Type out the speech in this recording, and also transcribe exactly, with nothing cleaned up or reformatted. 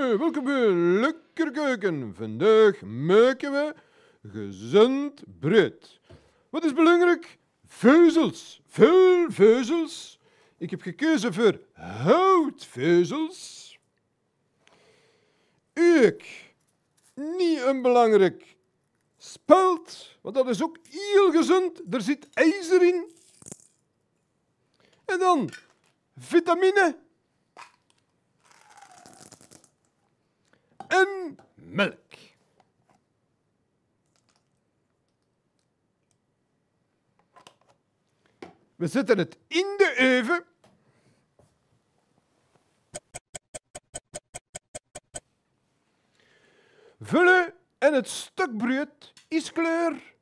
welkom bij Lekker Keuken. Vandaag maken we gezond brood. Wat is belangrijk? Vezels. Veel vezels. Ik heb gekozen voor houtvezels. Ook niet onbelangrijk spelt, want dat is ook heel gezond. Er zit ijzer in. En dan vitamine en melk. We zetten het in de oven. Vullen en het stokbrood is klaar.